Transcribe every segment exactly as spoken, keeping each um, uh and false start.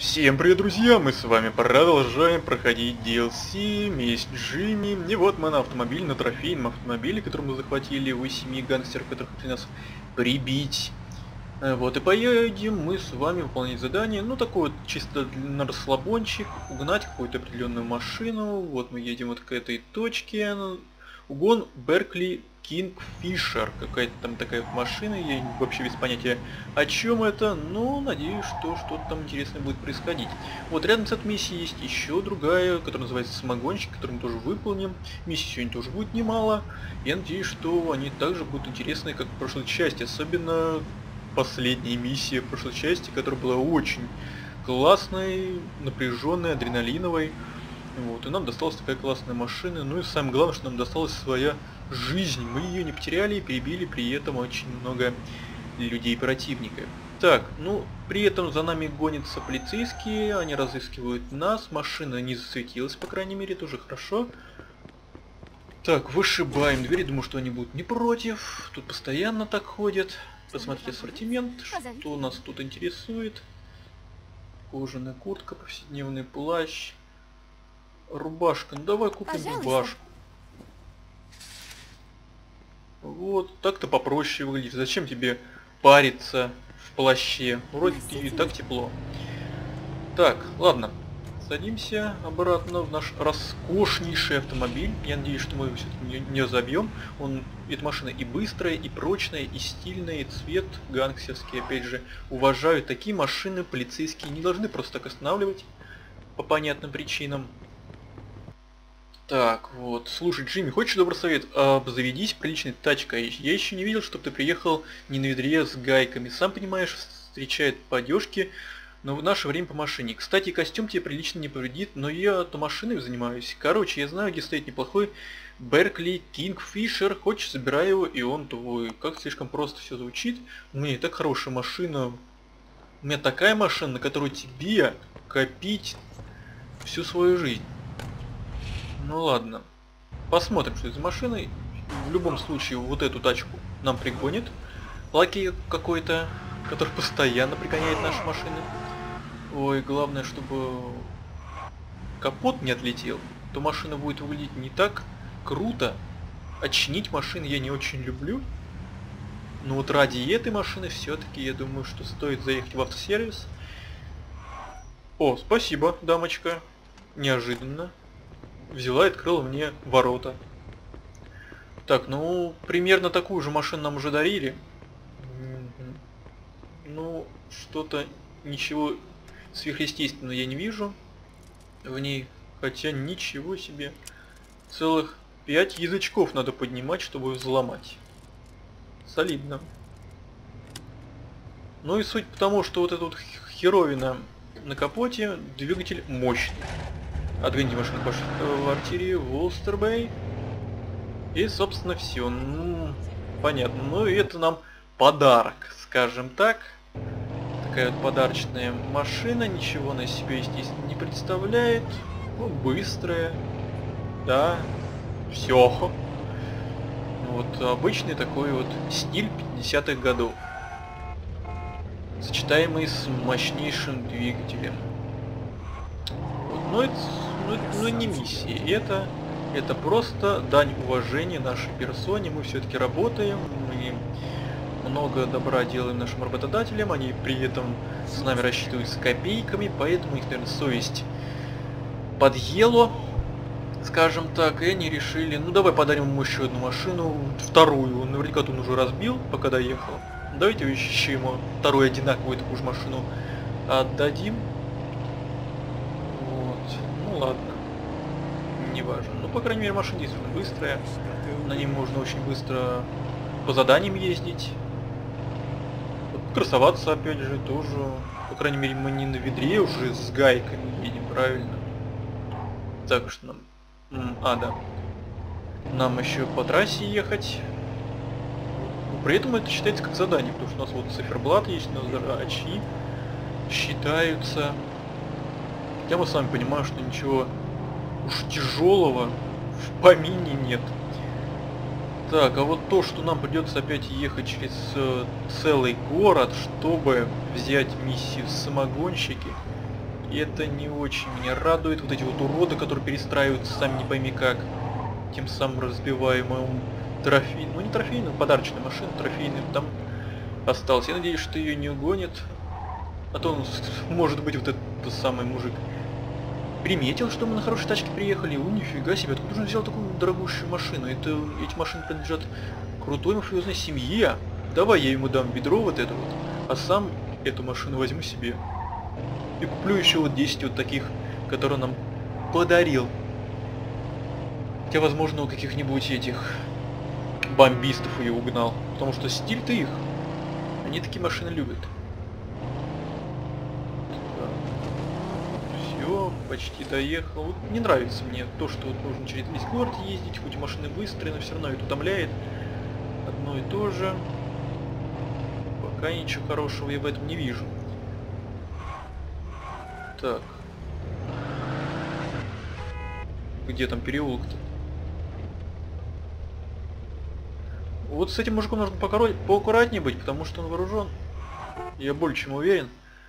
Всем привет, друзья! Мы с вами продолжаем проходить ди эл си «Месть Джимми». И вот мы на автомобиле, на трофейном автомобиле, который мы захватили у семи гангстеров, которых хотели нас прибить. Вот, и поедем мы с вами выполнять задание, ну такой вот чисто на расслабончик, угнать какую-то определенную машину. Вот мы едем вот к этой точке. Угон Беркли Кингфишер, какая-то там такая машина, я вообще без понятия о чем это, но надеюсь, что что-то там интересное будет происходить. Вот рядом с этой миссией есть еще другая, которая называется Самогонщик, которую мы тоже выполним. Миссий сегодня тоже будет немало. Я надеюсь, что они также будут интересны, как в прошлой части, особенно последняя миссия в прошлой части, которая была очень классной, напряженной, адреналиновой. Вот, и нам досталась такая классная машина, ну и самое главное, что нам досталась своя жизнь. Мы ее не потеряли и перебили при этом очень много людей противника. Так, ну, при этом за нами гонятся полицейские, они разыскивают нас, машина не засветилась, по крайней мере, тоже хорошо. Так, вышибаем двери, думаю, что они будут не против, тут постоянно так ходят. Посмотрите ассортимент, что нас тут интересует. Кожаная куртка, повседневный плащ. Рубашка, ну давай купим Пожалуйста. рубашку. Вот, так-то попроще выглядит. Зачем тебе париться в плаще? Вроде и так тепло. Так, ладно. Садимся обратно в наш роскошнейший автомобиль. Я надеюсь, что мы его все-таки не, не забьем. Он, эта машина и быстрая, и прочная, и стильная, и цвет гангстерский. Опять же, уважаю такие машины. Полицейские не должны просто так останавливать по понятным причинам. Так, вот, слушай, Джимми, хочешь добрый совет? Обзаведись приличной тачкой. Я еще не видел, чтобы ты приехал не на ведре с гайками. Сам понимаешь, встречает падежки, но в наше время по машине. Кстати, костюм тебе прилично не повредит, но я-то машиной занимаюсь. Короче, я знаю, где стоит неплохой Беркли Кингфишер. Хочешь, забирай его, и он твой. Как слишком просто все звучит. У меня и так хорошая машина. У меня такая машина, на которую тебе копить всю свою жизнь. Ну ладно. Посмотрим, что это за машина. В любом случае, вот эту тачку нам пригонит лакей какой-то, который постоянно пригоняет наши машины. Ой, главное, чтобы капот не отлетел. То машина будет выглядеть не так круто. А чинить машины я не очень люблю. Но вот ради этой машины все-таки я думаю, что стоит заехать в автосервис. О, спасибо, дамочка. Неожиданно. Взяла и открыла мне ворота. Так, ну, примерно такую же машину нам уже дарили. Ну, что-то, ничего сверхъестественного я не вижу в ней. Хотя, ничего себе. Целых пять язычков надо поднимать, чтобы взломать. Солидно. Ну и суть потому, что вот эта вот херовина на капоте, двигатель мощный. Отгоните машину по квартире в Улстербей. И, собственно, все. Ну, понятно. Ну и это нам подарок, скажем так. Такая вот подарочная машина. Ничего она себе, естественно, не представляет. Ну, быстрая. Да. Все. Вот обычный такой вот стиль пятидесятых годов. Сочетаемый с мощнейшим двигателем. Вот. Но это... Ну, ну не миссия, это, это просто дань уважения нашей персоне. Мы все-таки работаем, мы много добра делаем нашим работодателям, они при этом с нами рассчитываются копейками, поэтому их, наверное, совесть подъела, скажем так, и они решили, ну давай подарим ему еще одну машину, вторую, наверняка он уже разбил, пока доехал. Давайте еще ему вторую одинаковую такую же машину отдадим. Ну ладно, не важно. Ну, по крайней мере, машина действительно быстрая. На ней можно очень быстро по заданиям ездить. Красоваться, опять же, тоже. По крайней мере, мы не на ведре уже с гайками едем, правильно? Так что нам... А, да. Нам еще по трассе ехать. При этом это считается как задание, потому что у нас вот циферблат есть, у нас задачи считаются. Я бы с вами понимаю, что ничего уж тяжелого в помине нет. Так, а вот то, что нам придется опять ехать через э, целый город, чтобы взять миссию самогонщики, И это не очень меня радует. Вот эти вот уроды, которые перестраиваются сами не пойми как. Тем самым разбивая мою трофейную, ну не трофейную, подарочную машину, трофейную там осталось. Я надеюсь, что ее не угонят. А то он, может быть, вот этот самый мужик приметил, что мы на хорошей тачке приехали. У, нифига себе, откуда же он взял такую дорогущую машину? Это, эти машины принадлежат крутой мафиозной семье. Давай я ему дам ведро вот это вот, а сам эту машину возьму себе. И куплю еще вот десять вот таких, которые он нам подарил. Хотя, возможно, у каких-нибудь этих бомбистов ее угнал. Потому что стиль-то их. Они такие машины любят. Все, почти доехал. Вот не нравится мне то, что вот нужно через весь город ездить, хоть машины быстрые, но все равно это утомляет. Одно и то же. Пока ничего хорошего я в этом не вижу. Так. Где там переулок-то? Вот с этим мужиком нужно поаккуратнее быть, потому что он вооружен. Я более чем уверен.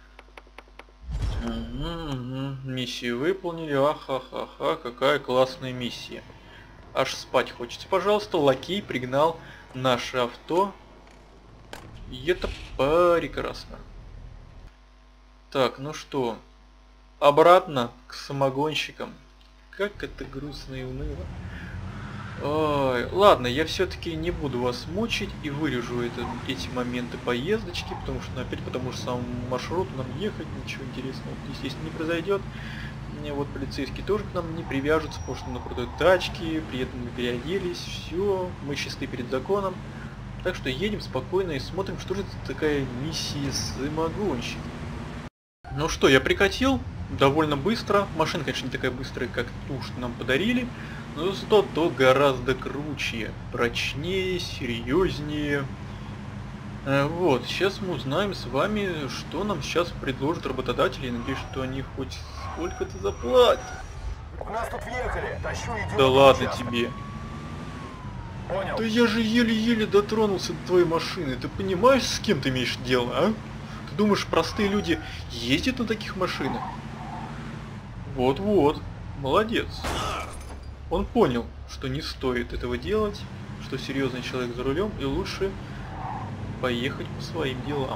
Угу, угу. Миссию выполнили. Ахахаха, какая классная миссия. Аж спать хочется. Пожалуйста, лакей пригнал наше авто. И это прекрасно. Так, ну что. Обратно к самогонщикам. Как это грустно и уныло. Ой, ладно, я все-таки не буду вас мучить и вырежу это, эти моменты поездочки, потому что опять по тому же самому маршруту нам ехать, ничего интересного, естественно, не произойдет. Вот полицейские тоже к нам не привяжутся, потому что на крутой тачке, при этом мы переоделись, все, мы чисты перед законом. Так что едем спокойно и смотрим, что же это такая миссия самогонщика. Ну что, я прикатил довольно быстро. Машина, конечно, не такая быстрая, как ту, что нам подарили. Но зато то гораздо круче, прочнее, серьезнее. Вот, сейчас мы узнаем с вами, что нам сейчас предложат работодатели. Я надеюсь, что они хоть сколько-то заплатят. У нас тут въехали. Тащу, идем. Да ладно тебе. Понял. Да я же еле-еле дотронулся до твоей машины. Ты понимаешь, с кем ты имеешь дело, а? Ты думаешь, простые люди ездят на таких машинах? Вот-вот, молодец. Он понял, что не стоит этого делать, что серьезный человек за рулем, и лучше поехать по своим делам.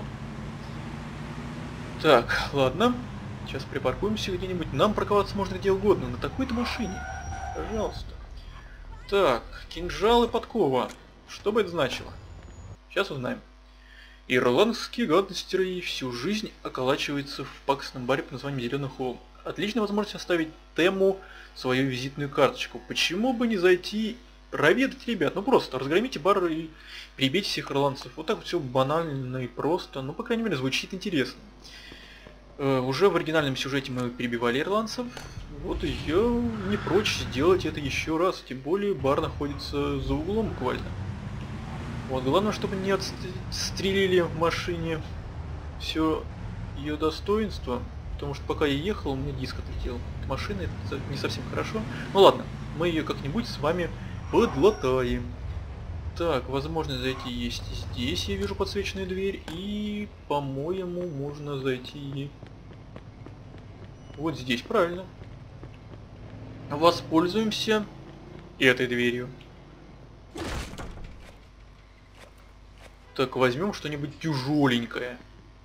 Так, ладно. Сейчас припаркуемся где-нибудь. Нам парковаться можно где угодно, на такой-то машине. Пожалуйста. Так, кинжал и подкова. Что бы это значило? Сейчас узнаем. Ирландские гангстеры всю жизнь околачиваются в пакостном баре под названием Зеленый холм. Отличная возможность оставить Тему свою визитную карточку. Почему бы не зайти проведать ребят? Ну просто разгромите бар и прибейте всех ирландцев. Вот так все банально и просто. Ну, по крайней мере, звучит интересно. Э, уже в оригинальном сюжете мы перебивали ирландцев. Вот и я не прочь сделать это еще раз. Тем более бар находится за углом буквально. Вот, главное, чтобы не отстрелили в машине все ее достоинство. Потому что пока я ехал, у меня диск отлетел от машины, это не совсем хорошо. Ну ладно, мы ее как-нибудь с вами подлатаем. Так, возможно зайти есть здесь, я вижу подсвеченную дверь. И, по-моему, можно зайти вот здесь, правильно. Воспользуемся этой дверью. Так, возьмем что-нибудь тяжеленькое.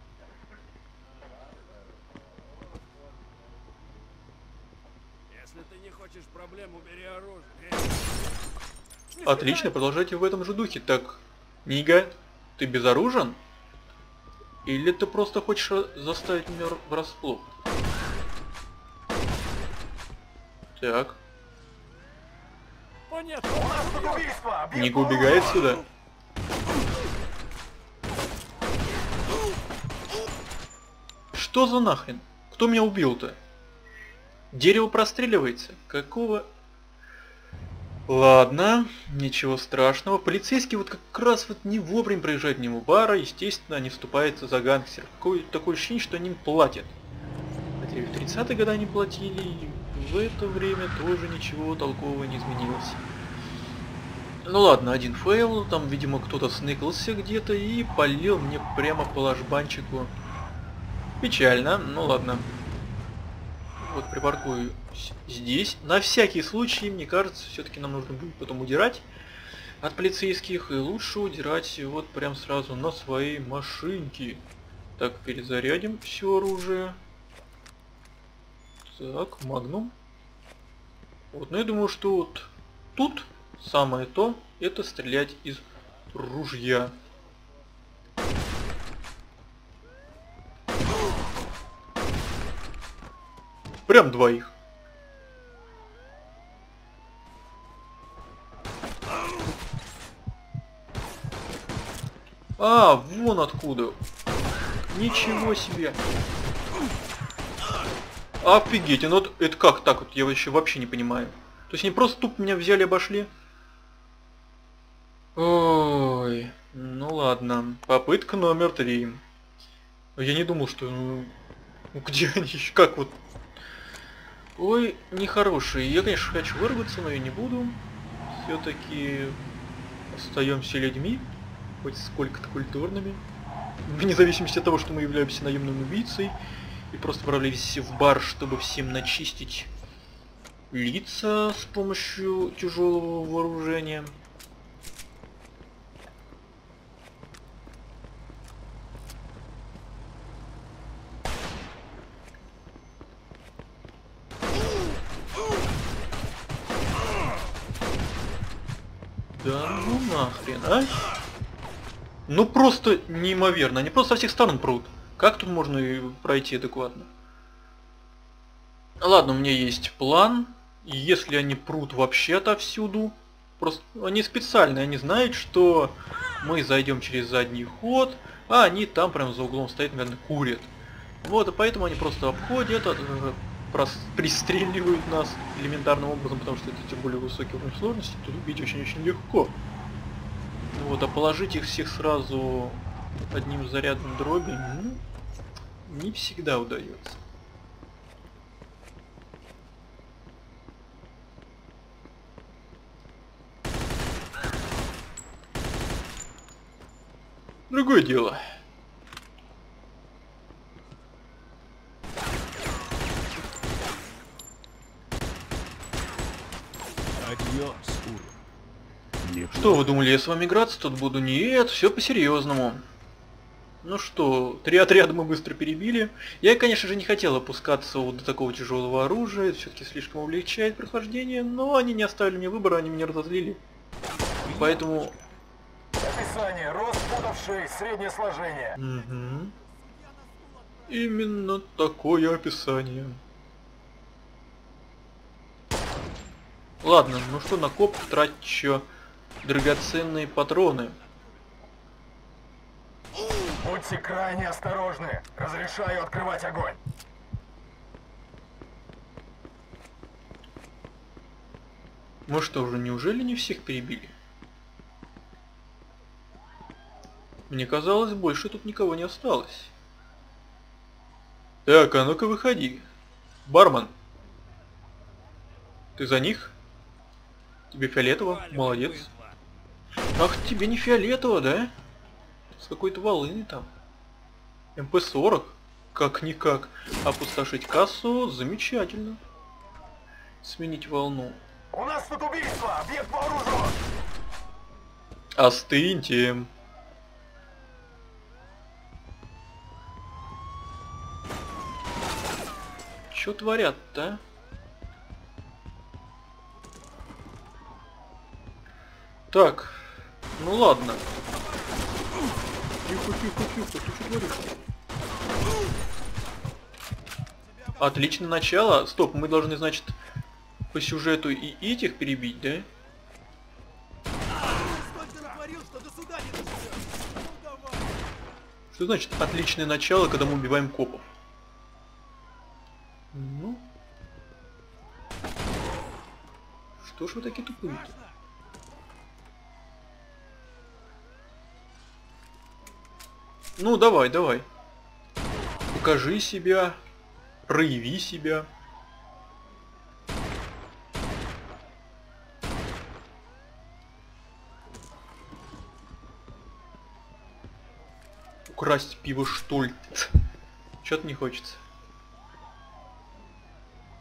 Проблем, убери оружие. Отлично, продолжайте в этом же духе. Так, Нига, ты безоружен? Или ты просто хочешь заставить меня врасплох? Так. Понятно. У нас тут убийство. Нига убегает сюда. Что за нахрен? Кто меня убил-то? Дерево простреливается? Какого? Ладно, ничего страшного. Полицейские вот как раз вот не вовремя проезжают мимо бара, естественно, они вступаются за гангстеров. Какое такое ощущение, что они им платят. Хотя и в тридцатые годы они платили, и в это время тоже ничего толкового не изменилось. Ну ладно, один фейл, там, видимо, кто-то сныкался где-то и полил мне прямо по ложбанчику. Печально, ну ладно. Вот припаркую здесь. На всякий случай, мне кажется, все-таки нам нужно будет потом удирать от полицейских. И лучше удирать вот прям сразу на своей машинке. Так, перезарядим все оружие. Так, магнум. Вот, ну я думаю, что вот тут самое то, это стрелять из ружья. Прям двоих. А, вон откуда. Ничего себе. Офигеть, ну это как так вот, я еще вообще не понимаю. То есть они просто тупо меня взяли и обошли? Ой, ну ладно. Попытка номер три. Я не думал, что... Ну, где они еще? Как вот... Ой, нехорошие. Я, конечно, хочу вырваться, но я не буду. Все-таки остаемся людьми, хоть сколько-то культурными. Вне зависимости от того, что мы являемся наемным убийцей. И просто отправились в бар, чтобы всем начистить лица с помощью тяжелого вооружения. Да ну нахрен, а? Ну просто неимоверно, они просто со всех сторон прут. Как тут можно пройти адекватно? Ладно, у меня есть план. Если они прут вообще отовсюду, просто они специально, они знают, что мы зайдем через задний ход, а они там прям за углом стоят, наверное, курят. Вот, и поэтому они просто обходят, э, пристреливают нас элементарным образом, потому что это тем более высокий уровень сложности, тут убить очень-очень легко. Вот, а положить их всех сразу одним зарядом дроби, ну, не всегда удается. Другое дело. Что вы думали, я с вами играться тут буду? Нет, все по-серьезному. Ну что, три отряда мы быстро перебили. Я, конечно же, не хотел опускаться вот до такого тяжелого оружия, все-таки слишком увлечает прохождение, но они не оставили мне выбора, они меня разозлили. Поэтому... Описание. Рост футов шесть, среднее сложение. Угу. Именно такое описание. Ладно, ну что, на коп трачу драгоценные патроны. Будьте крайне осторожны. Разрешаю открывать огонь. Мы что, уже неужели не всех перебили? Мне казалось, больше тут никого не осталось. Так, а ну-ка выходи. Бармен. Ты за них? Тебе фиолетово? Молодец. Ах, тебе не фиолетово, да? С какой-то волыны там. эм пэ сорок? Как-никак. Опустошить кассу? Замечательно. Сменить волну. У нас тут убийство! Объект вооружен! Остыньте. Чё творят-то? Так, ну ладно. Тихо, тихо, тихо, ты что творишь? Отличное начало. Стоп, мы должны, значит, по сюжету и этих перебить, да? Что значит отличное начало, когда мы убиваем копов? Ну? Что ж вы такие тупые-то? Ну, давай, давай. Покажи себя. Прояви себя. Украсть пиво Штольц. Чё-то не хочется.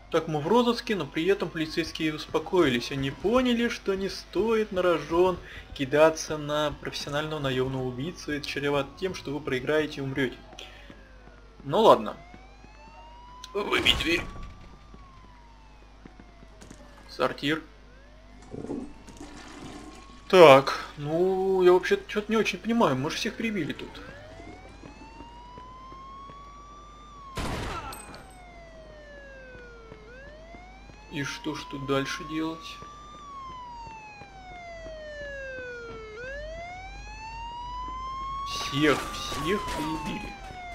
Так, мы в розыске, но при этом полицейские успокоились. Они поняли, что не стоит на рожон кидаться на профессионального наемного убийцу. Это чревато тем, что вы проиграете и умрете. Ну ладно. Выбить дверь. Сортир. Так, ну я вообще что-то не очень понимаю. Мы же всех прибили тут. И что ж тут дальше делать? Всех, всех перебили.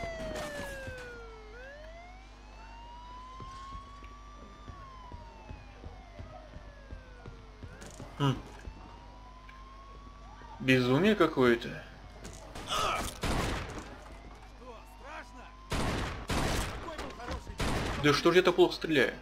Хм. Безумие какое-то. Да что же я так плохо стреляю?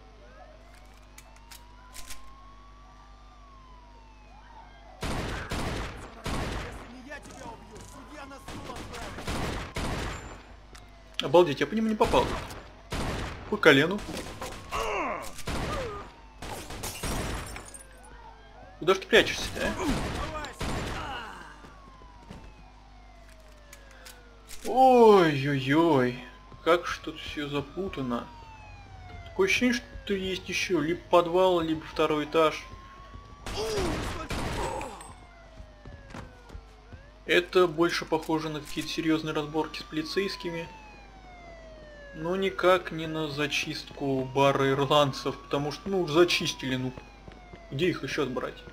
Обалдеть, я по нему не попал. По колену. Куда ж ты прячешься-то, а? Ой-ой-ой. Как ж тут все запутано. Такое ощущение, что есть еще либо подвал, либо второй этаж. Это больше похоже на какие-то серьезные разборки с полицейскими. Но никак не на зачистку бара ирландцев, потому что, ну, зачистили, ну, где их еще отбрать?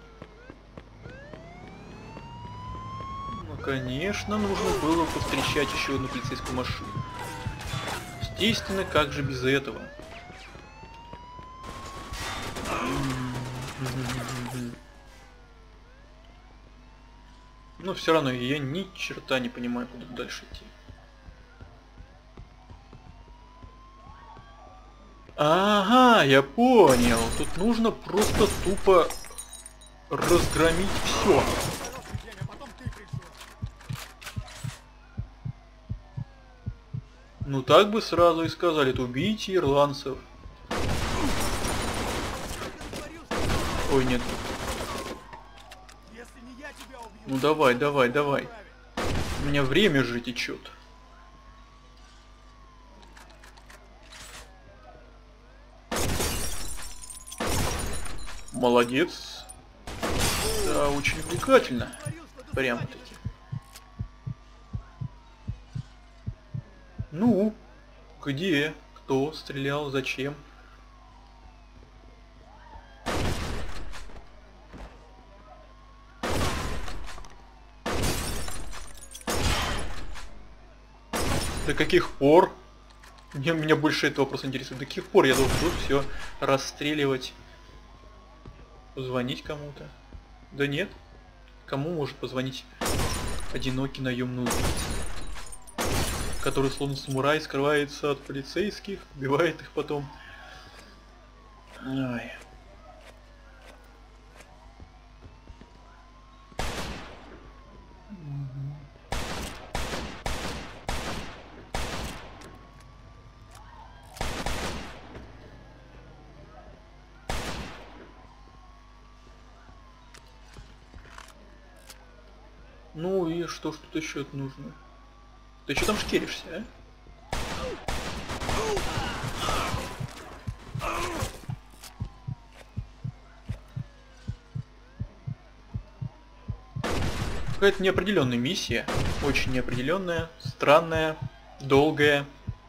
Ну, конечно, нужно было повстречать еще одну полицейскую машину. Естественно, как же без этого? Но все равно я ни черта не понимаю, куда дальше идти. Ага, я понял. Тут нужно просто тупо разгромить все. Ну так бы сразу и сказали, это убейте ирландцев. Ой, нет. Ну давай, давай, давай. У меня время же течет. Молодец. Да, очень увлекательно. Прямо-таки. Ну, где? Кто стрелял? Зачем? До каких пор? Мне, меня больше этого вопрос интересует. До каких пор я должен тут все расстреливать? Позвонить кому-то? Да нет. Кому может позвонить одинокий наемный убийца, который словно самурай скрывается от полицейских, убивает их потом. Ой. Ну и что ж тут еще нужно? Ты что там шкеришься, а? Какая-то неопределенная миссия. Очень неопределенная, странная, долгая.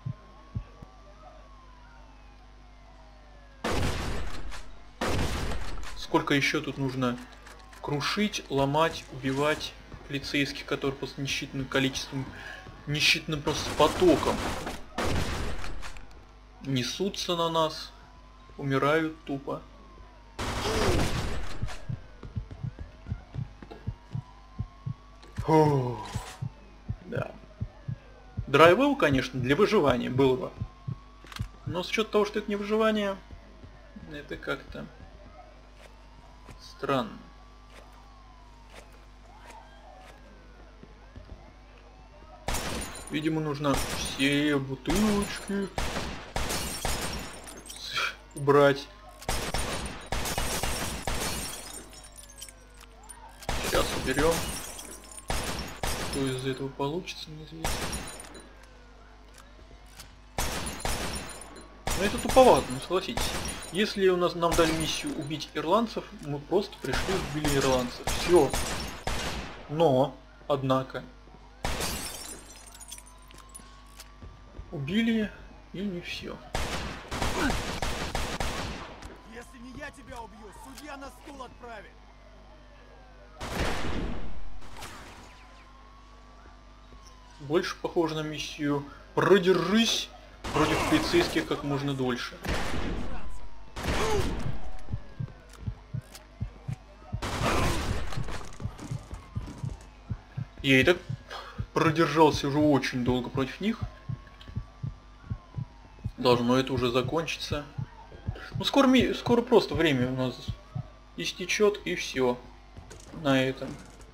Сколько еще тут нужно крушить, ломать, убивать полицейских, которые просто несчетным количеством, несчетным просто потоком несутся на нас, умирают тупо. Фу. Да. Драйвел, конечно, для выживания было бы. Но с учетом того, что это не выживание, это как-то странно. Видимо, нужно все бутылочки убрать. Сейчас уберем. Что из этого получится, неизвестно. Но это туповато, ну согласитесь. Если у нас нам дали миссию убить ирландцев, мы просто пришли и убили ирландцев. Все. Но, однако, убили и не все. Если не я тебя убью, судья на стул отправит. Больше похоже на миссию «Продержись против полицейских как можно дольше». Я и так продержался уже очень долго против них. Должно это уже закончиться. Ну скоро, ми... скоро просто время у нас истечет, и все. На этом.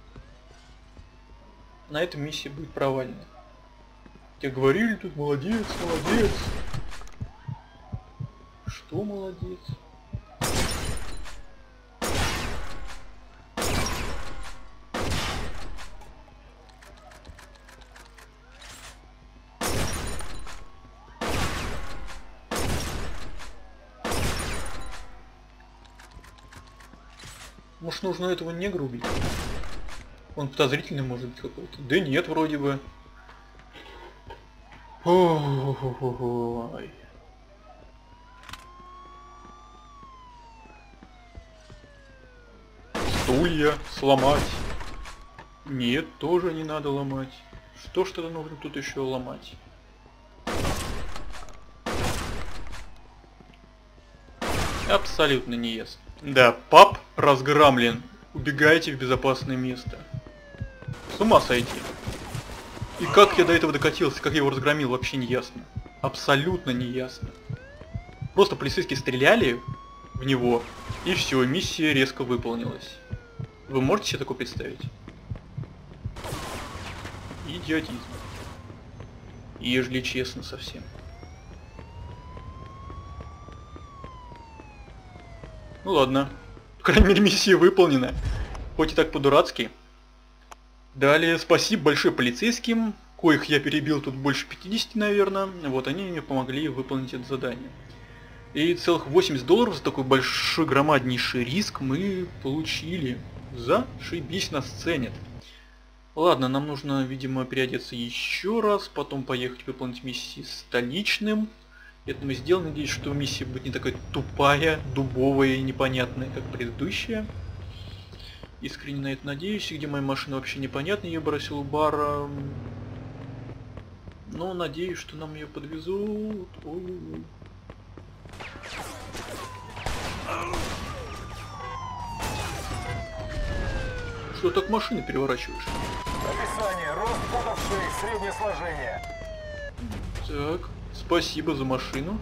На этом миссия будет провалена. Тебе говорили тут молодец, молодец. Что молодец? Может, нужно этого не грубить? Он подозрительный может быть какой-то. Да нет, вроде бы. Ой. Стулья сломать. Нет, тоже не надо ломать. Что ж тогда нужно тут еще ломать? Абсолютно не ясно. Да, паб разгромлен. Убегайте в безопасное место. С ума сойти. И как я до этого докатился, как я его разгромил, вообще не ясно. Абсолютно не ясно. Просто полицейские стреляли в него, и все, миссия резко выполнилась. Вы можете себе такое представить? Идиотизм. Ежели честно совсем. Ну ладно. По крайней мере, миссия выполнена. Хоть и так по-дурацки. Далее, спасибо большое полицейским, коих я перебил тут больше пятидесяти, наверное. Вот, они мне помогли выполнить это задание. И целых восемьдесят долларов за такой большой, громаднейший риск мы получили. Зашибись, нас ценят. Ладно, нам нужно, видимо, переодеться еще раз, потом поехать выполнить миссии столичным. Это мы сделаем, надеюсь, что миссия будет не такая тупая, дубовая и непонятная, как предыдущая. Искренне на это надеюсь. И где моя машина, вообще непонятно, я бросил у бара. Но надеюсь, что нам ее подвезут. Ой-ой-ой. Что так машины переворачиваешь? Описание. Рост футов шесть, среднее сложение. Так, спасибо за машину.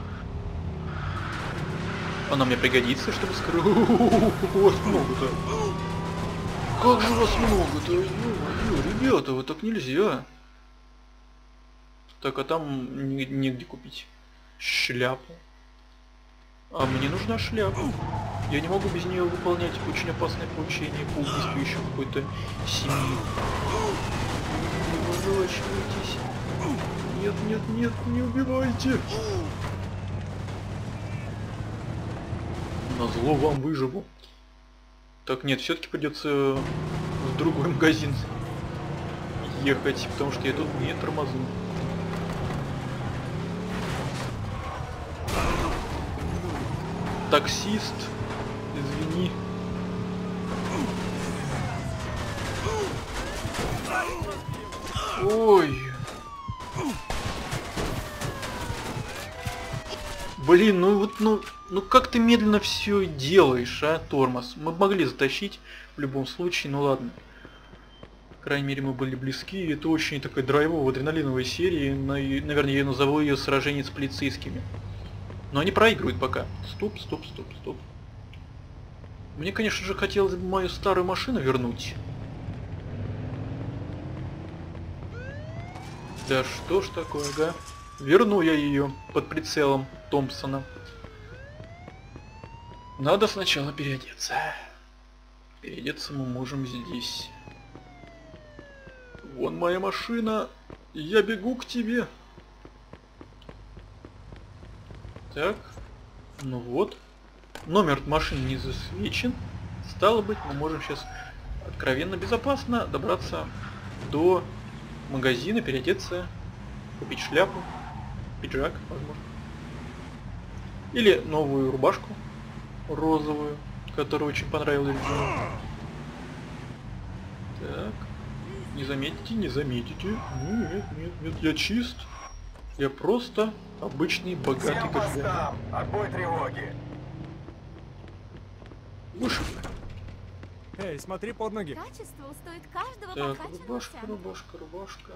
Она мне пригодится, чтобы скрыть. Вас много-то. Как же вас много-то? Ё-моё, ребята, вот так нельзя. Так, а там негде купить шляпу. А мне нужна шляпа. Я не могу без нее выполнять очень опасное поручение по убийству еще какой-то семьи. Не выворачивайтесь. Нет, нет, нет, не убивайте. Назло вам выживу. Так, нет, все-таки придется в другой магазин ехать, потому что я тут не тормозну. Таксист, извини. Ой. Блин, ну вот, ну, ну как ты медленно все делаешь, а, тормоз? Мы могли затащить в любом случае, ну ладно. По крайней мере, мы были близки. Это очень такая драйвовая, адреналиновая серия. Наверное, я назову ее «Сражение с полицейскими». Но они проигрывают пока. Стоп, стоп, стоп, стоп. Мне, конечно же, хотелось бы мою старую машину вернуть. Да что ж такое, ага. Верну я ее под прицелом Томпсона. Надо сначала переодеться. Переодеться мы можем здесь. Вон моя машина. Я бегу к тебе. Так. Ну вот. Номер машины не засвечен. Стало быть, мы можем сейчас откровенно безопасно добраться до магазина, переодеться, купить шляпу, пиджак, возможно. Или новую рубашку розовую, которая очень понравилась Джону. Так. Не заметите, не заметите. Нет, нет, нет, я чист. Я просто обычный богатый Всем гражданин. постам! Отбой тревоги! Вышибли. Эй, смотри под ноги. Качество устоит каждого Так, покачанного рубашка, цента. рубашка, рубашка.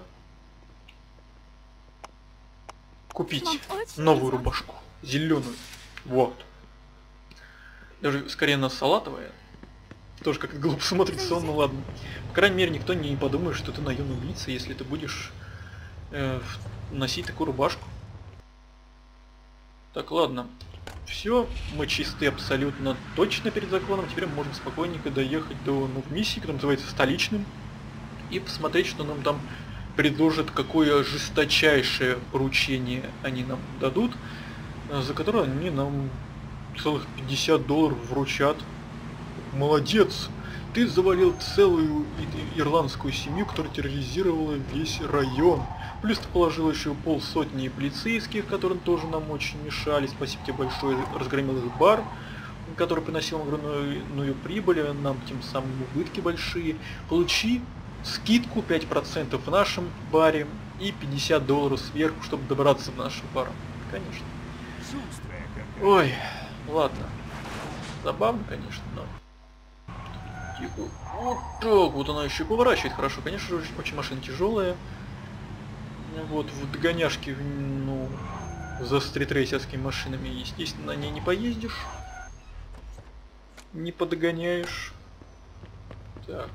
Купить Вам очень новую везет. рубашку. Зеленую. Вот. Даже скорее она салатовая. Тоже как-то глупо смотрится, ну ладно. По крайней мере, никто не подумает, что ты наемный убийца, если ты будешь э, носить такую рубашку. Так, ладно. Все, мы чисты абсолютно точно перед законом. Теперь мы можем спокойненько доехать до ну, миссии, которая называется Столичным. И посмотреть, что нам там предложат, какое жесточайшее поручение они нам дадут, за которое они нам целых пятьдесят долларов вручат. Молодец! Ты завалил целую ирландскую семью, которая терроризировала весь район. Плюс ты положил еще полсотни полицейских, которые тоже нам очень мешали. Спасибо тебе большое, разгромил их бар, который приносил огромную прибыль, нам тем самым убытки большие. Получи скидку пять процентов в нашем баре и пятьдесят долларов сверху, чтобы добраться в наш бар. Конечно. Ой, ладно. Забавно, конечно, но... Тихо. Вот так, вот она еще поворачивает хорошо. Конечно же, очень машина тяжелая. Вот, в догоняшке, ну, за стритрейсерскими машинами, естественно, на ней не поездишь. Не подогоняешь. Так.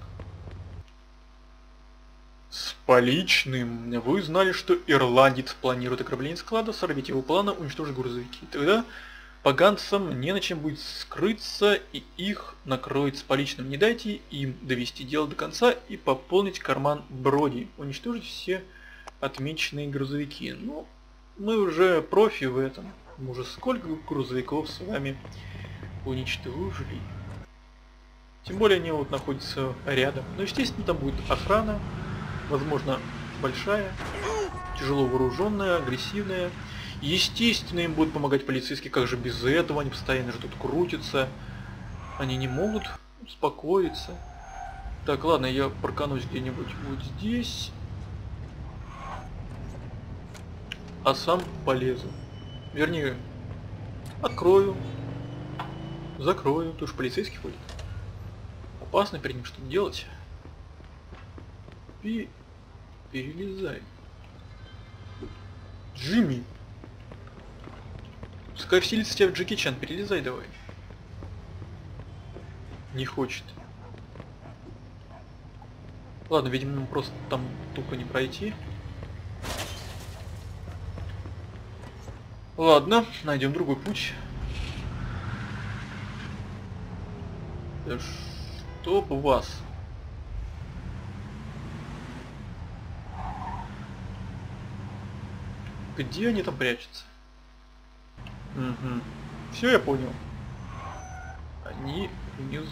С поличным. Вы узнали, что ирландец планирует ограбление склада, сорвите его плана, уничтожить грузовики. Тогда поганцам не на чем будет скрыться, и их накроет с поличным. Не дайте им довести дело до конца и пополнить карман Броди. Уничтожить все отмеченные грузовики. Ну, мы уже профи в этом. Мы уже сколько грузовиков с вами уничтожили. Тем более они вот находятся рядом. Но, естественно, там будет охрана. Возможно, большая, тяжело вооруженная, агрессивная. Естественно, им будут помогать полицейские, как же без этого, они постоянно же тут крутятся. Они не могут успокоиться. Так, ладно, я парканусь где-нибудь вот здесь. А сам полезу. Вернее, открою, закрою, потому что полицейский ходит. Опасно перед ним что-то делать. И перелезай. Джимми. Пускай вселится тебя в Джеки Чан, перелезай давай. Не хочет. Ладно, видимо, нам просто там тупо не пройти. Ладно, найдем другой путь. Да чтоб вас. Где они там прячутся? Угу. Все, я понял. Они внизу.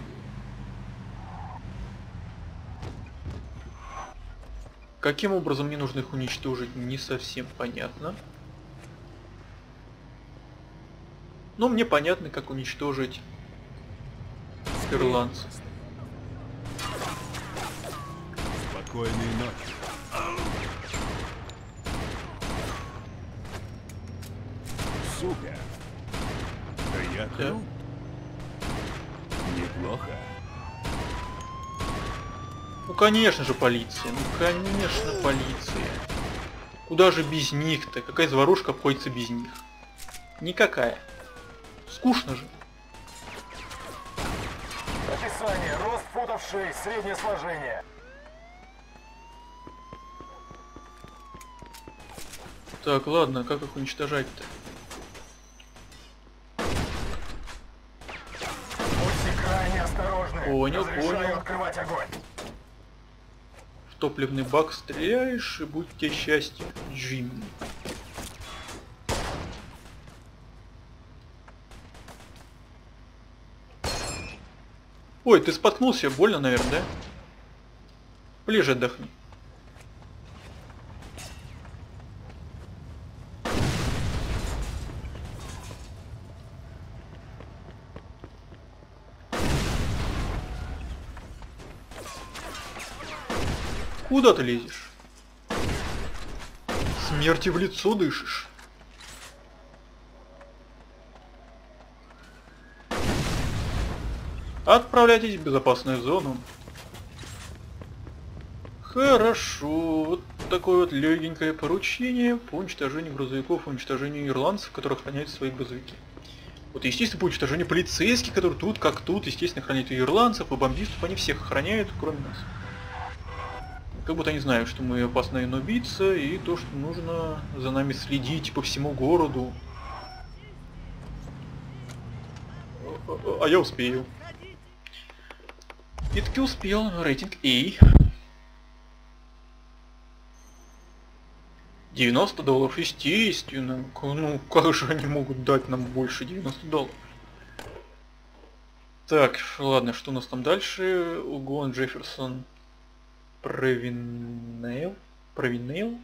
Каким образом мне нужно их уничтожить, не совсем понятно. Но мне понятно, как уничтожить ирландцев. Спокойной ночи. Сука. Да я Да. крут. Неплохо. Ну конечно же полиция, ну конечно полиция. Куда же без них-то? Какая заварушка обходится без них? Никакая. Скучно же. Описание. Рост футов шесть, среднее сложение. Так, ладно, как их уничтожать-то? Понял, Разрешаю понял. открывать огонь. В топливный бак стреляешь, и будет тебе счастье, Джимми. Ой, ты споткнулся, больно, наверное, да? Ближе отдохни. Куда ты лезешь? Смерти в лицо дышишь. Отправляйтесь в безопасную зону. Хорошо, вот такое вот легенькое поручение по уничтожению грузовиков, уничтожению ирландцев, которые охраняют свои грузовики. Вот, естественно, по уничтожению полицейских, которые тут как тут, естественно, охраняют и ирландцев, и бомбистов, они всех охраняют, кроме нас. Как будто они знают, что мы опасные убийца, и то, что нужно за нами следить по всему городу. А я успею. И таки успел. Рейтинг А. девяносто долларов, естественно. Ну, как же они могут дать нам больше девяноста долларов? Так, ладно, что у нас там дальше? Угон Джефферсон Провинейл. Провинейл?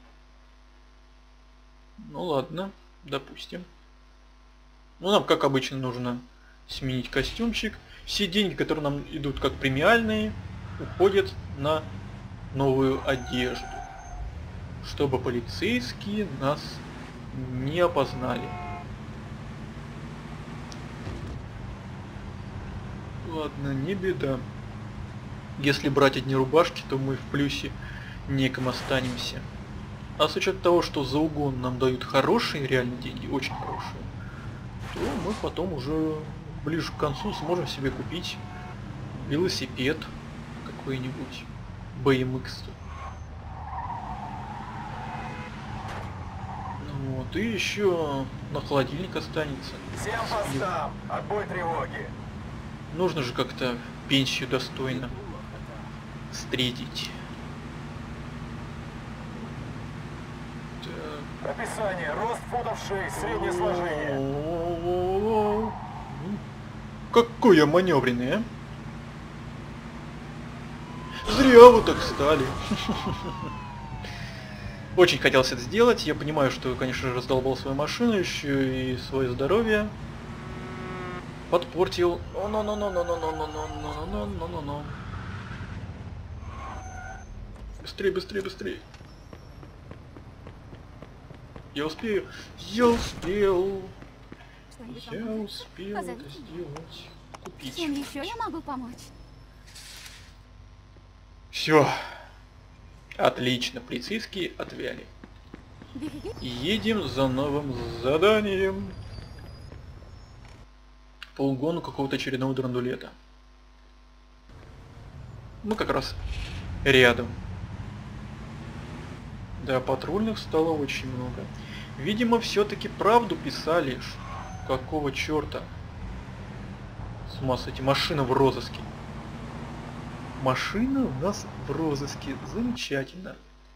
Ну ладно, допустим. Ну, нам, как обычно, нужно сменить костюмчик. Все деньги, которые нам идут как премиальные, уходят на новую одежду, чтобы полицейские нас не опознали. Ладно, не беда. Если брать одни рубашки, то мы в плюсе неком останемся. А с учетом того, что за угон нам дают хорошие реально деньги, очень хорошие, то мы потом уже ближе к концу сможем себе купить велосипед какой-нибудь, бэ эм икс. Вот, и еще на холодильник останется. Всем постам! Отбой тревоги! Нужно же как-то пенсию достойно встретить. Так. Описание. Рост футов шесть, среднее сложение. О-о-о-о. Какой я маневренный, а? Зря вы так стали. Очень хотелось это сделать. Я понимаю, что, конечно же, раздолбал свою машину, еще и свое здоровье. Подпортил. О-но-но-но-но-но-но-но-но-но-но-но-но. Быстрее, быстрее, быстрее. Я успею. Я успел. Я успел это сделать. Купить. Чем еще я могу помочь? Все. Отлично, полицейские отвяли. Беги. Едем за новым заданием. По угону какого-то очередного драндулета. Мы как раз рядом. Да, патрульных стало очень много. Видимо, все-таки правду писали. Какого черта? С ума сойти, машина в розыске. Машина у нас в розыске. Замечательно.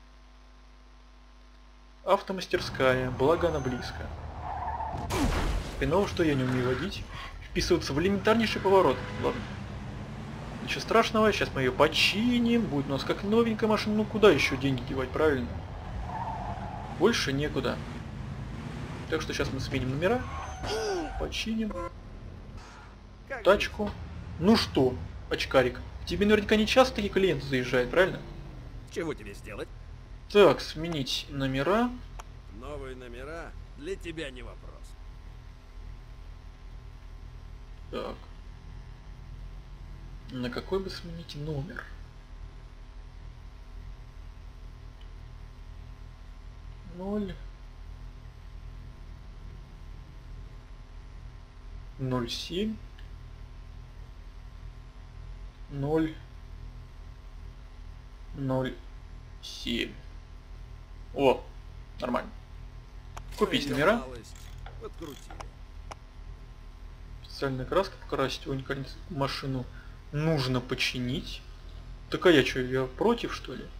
Автомастерская, благо она близко. Хреново, что я не умею водить. Вписываться в элементарнейший поворот. Ладно. Ничего страшного, сейчас мы ее починим. Будет у нас как новенькая машина. Ну куда еще деньги девать, правильно? Больше некуда. Так что сейчас мы сменим номера. Починим. Тачку. Ну что, очкарик, к тебе наверняка не часто такие клиенты заезжают, правильно? Чего тебе сделать? Так, сменить номера. Новые номера для тебя не вопрос. Так. На какой бы сменить номер? Ноль. Ноль семь. Ноль. Ноль семь. О, нормально. Купить Твою номера. малость подкрутили. Специальная краска покрасить уникальную машину нужно починить. Так а я что, я против, что ли?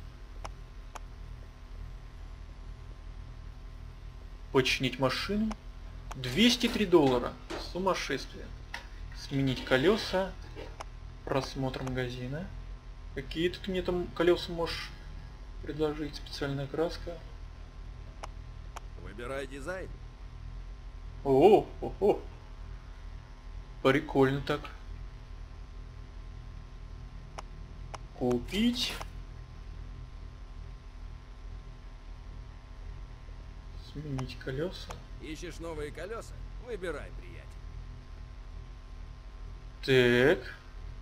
Починить машину. двести три доллара. Сумасшествие. Сменить колеса. Просмотр магазина. Какие тут мне там колеса можешь предложить? Специальная краска. Выбирай дизайн. О, о, о. Прикольно так. Купить. Сменить колеса. Ищешь новые колеса? Выбирай, приятель. Так.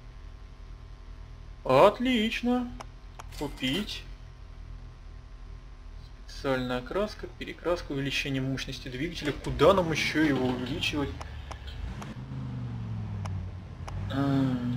Отлично. Купить. Специальная окраска, перекраска, увеличение мощности двигателя. Куда нам еще его увеличивать? М.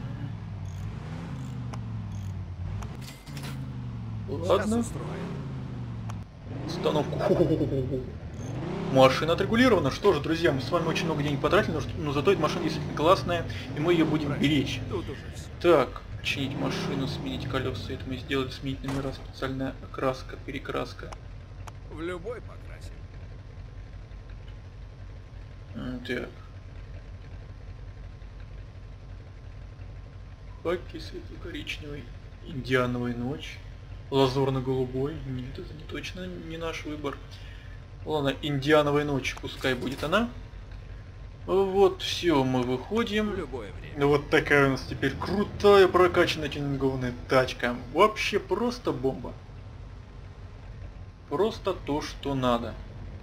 Сейчас Ладно. устроим. Установку. Машина отрегулирована. Что же, друзья, мы с вами очень много денег потратили, но, но зато эта машина действительно классная, и мы ее будем беречь. Тут уже все. Так, починить машину, сменить колеса. Это мы сделали, сменить номера, специальная окраска, перекраска. В любой покрасим. М, Так. Хаки, светло-коричневый, индиановая ночь, лазурно-голубой. Нет, это не точно не наш выбор. Ладно, индиановая ночь, пускай будет она. Вот, все, мы В выходим. любое время. Ну вот такая у нас теперь крутая прокачанная тюнингованная тачка. Вообще просто бомба. Просто то, что надо.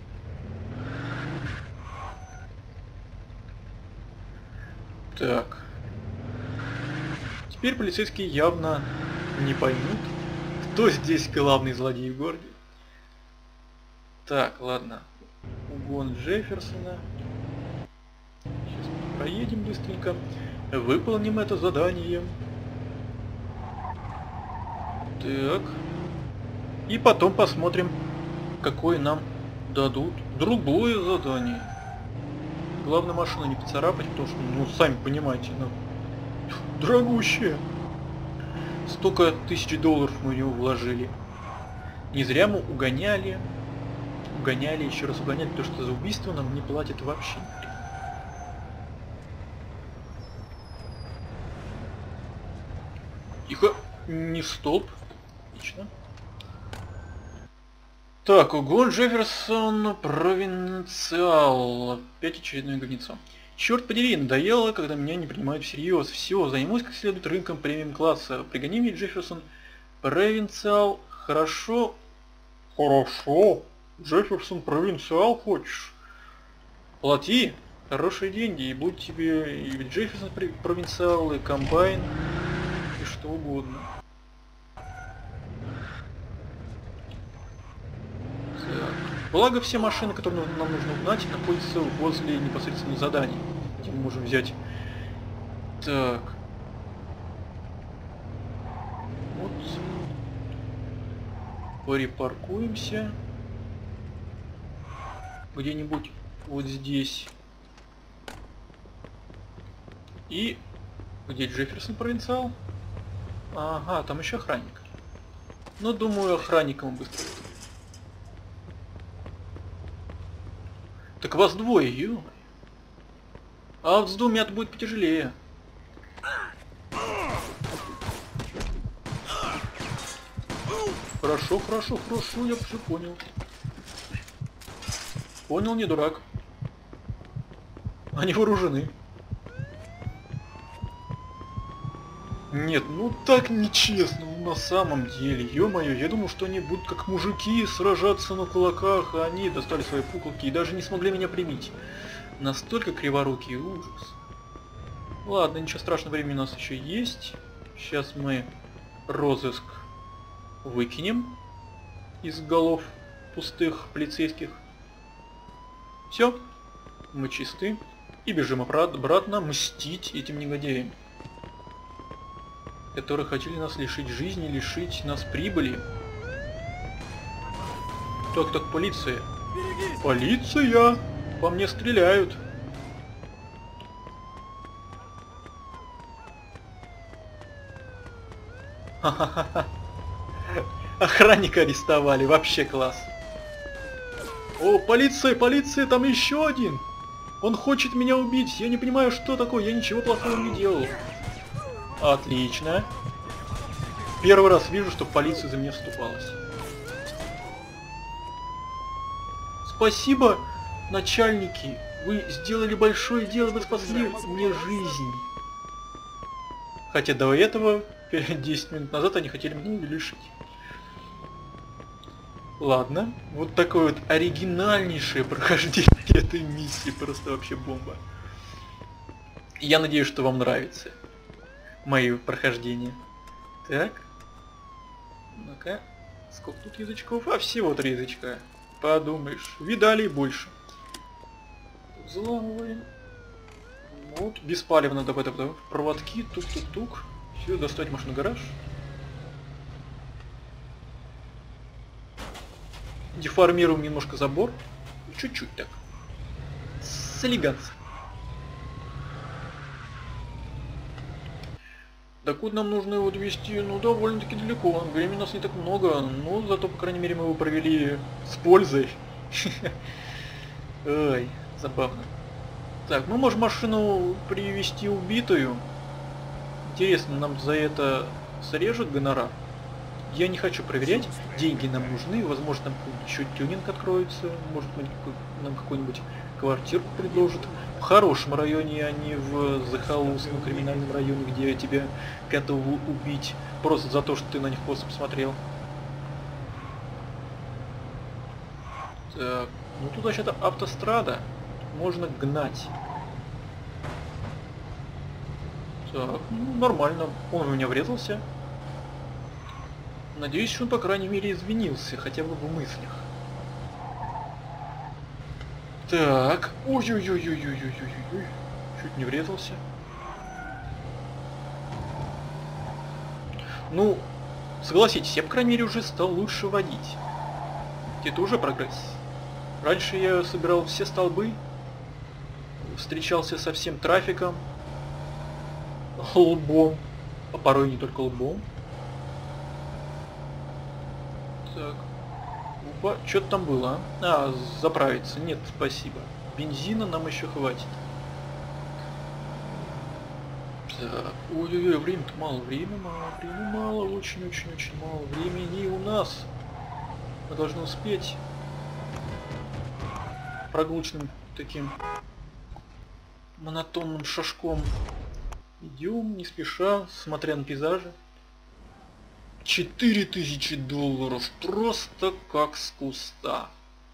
Так. Теперь полицейские явно не поймут, кто здесь главный злодей в городе. Так, ладно. Угон Джефферсона. Сейчас мы проедем быстренько. Выполним это задание. Так. И потом посмотрим, какое нам дадут другое задание. Главное, машину не поцарапать, потому что, ну, сами понимаете, ну, дорогущая. Столько тысяч долларов мы в него вложили. Не зря мы угоняли. Угоняли, еще раз угоняли, потому что за убийство нам не платят вообще. Тихо, не в столб. Отлично. Так, угон Джефферсон Провинциал. Опять очередное говнецо. Черт подери, надоело, когда меня не принимают всерьез. Все, займусь как следует рынком премиум класса. Пригони мне Джефферсон Провинциал. Хорошо. Хорошо. Джефферсон Провинциал хочешь? Плати хорошие деньги, и будет тебе и Джефферсон Провинциал, и комбайн, и что угодно. Так. Благо все машины, которые нам нужно угнать, находятся возле непосредственно заданий, где мы можем взять. Так. Вот. Припаркуемся. Где-нибудь вот здесь. И где Джефферсон Провинциал? Ага, там еще охранник. Но думаю, охранником быстро. Так вас двое, ё. А вот с двумя будет потяжелее. Хорошо, хорошо, хорошо, я все понял. Понял, не дурак. Они вооружены. Нет, ну так нечестно, ну, на самом деле, ё-моё, я думал, что они будут как мужики сражаться на кулаках, а они достали свои пуколки и даже не смогли меня примить. Настолько криворукий, ужас. Ладно, ничего страшного, времени у нас еще есть. Сейчас мы розыск выкинем из голов пустых полицейских. Все, мы чисты и бежим обратно мстить этим негодяям, которые хотели нас лишить жизни, лишить нас прибыли. Так, так, полиция. Берегись! Полиция! По мне стреляют. Охранника арестовали, вообще класс. О, полиция, полиция, там еще один. Он хочет меня убить. Я не понимаю, что такое. Я ничего плохого не делал. Отлично. Первый раз вижу, что полиция за меня вступалась. Спасибо, начальники. Вы сделали большое дело, вы спасли мне жизнь. Хотя до этого, десять минут назад, они хотели меня лишить. Ладно, вот такое вот оригинальнейшее прохождение этой миссии, просто вообще бомба. Я надеюсь, что вам нравится мои прохождения. Так. Ну-ка. Сколько тут язычков? А всего три язычка. Подумаешь, видали и больше. Взламываем. Вот, беспалевно, давай, давай, давай. Проводки, тук-тук-тук. Все, достать машину гараж. Деформируем немножко забор. Чуть-чуть так. С элегантом. Да куда нам нужно его довести? Ну, довольно-таки далеко. Времени у нас не так много, но зато, по крайней мере, мы его провели с пользой. Ой, забавно. Так, мы можем машину привезти убитую. Интересно, нам за это срежут гонорар? Я не хочу проверять. Деньги нам нужны. Возможно, там еще тюнинг откроется. Может быть, нам какую-нибудь квартиру предложат. В хорошем районе, а не в захолустном криминальном районе, где тебя готовы убить просто за то, что ты на них просто посмотрел. Так, ну тут вообще-то автострада. Можно гнать. Так, ну нормально. Он в меня врезался. Надеюсь, что он, по крайней мере, извинился, хотя бы в мыслях. Так. Ой-ой-ой-ой-ой-ой-ой-ой. Чуть не врезался. Ну, согласитесь, я, по крайней мере, уже стал лучше водить. Это уже прогресс. Раньше я собирал все столбы, встречался со всем трафиком, лбом, а порой не только лбом. Так. Опа, что-то там было, а? А, заправиться. Нет, спасибо. Бензина нам еще хватит. Так. Ой-ой-ой, времени-то мало, времени мало, времени мало, очень-очень-очень мало времени у нас. Мы должны успеть прогулочным таким монотонным шажком. Идем, не спеша, смотря на пейзажи. четыре тысячи долларов, просто как с куста.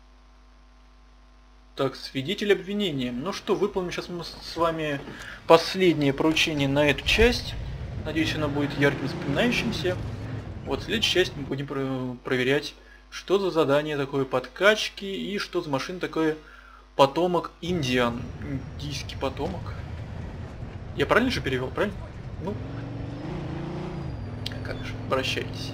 Так, свидетель обвинения. Ну что, выполним сейчас мы с вами последнее поручение на эту часть. Надеюсь, оно будет ярким вспоминающимся. Вот, в следующей части мы будем про проверять, что за задание такое подкачки и что за машина такое потомок Индиан. Индийский потомок. Я правильно же перевел, правильно? Ну, как же, прощайтесь.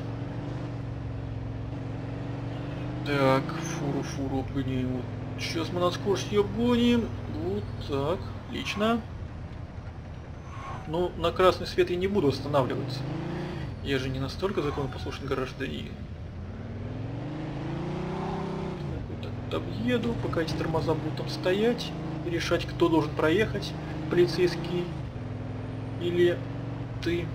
Так, фуру-фуру обгоним. Вот. Сейчас мы на скорость ее обгоним. Вот так, отлично. Ну, на красный свет я не буду останавливаться. Я же не настолько законопослушный гражданин. Так, вот объеду, пока эти тормоза будут там стоять. И решать, кто должен проехать. Полицейский или ты.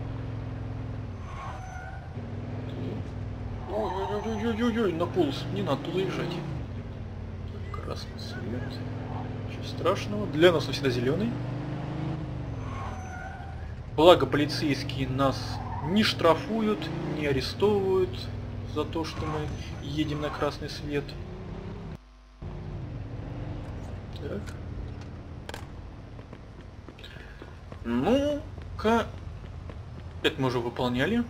Ой-ой-ой-ой-ой, на полос, не надо туда езжать. Красный свет. Ничего страшного. Для нас он всегда зеленый. Благо полицейские нас не штрафуют, не арестовывают за то, что мы едем на красный свет. Так. Ну-ка. Это мы уже выполняли.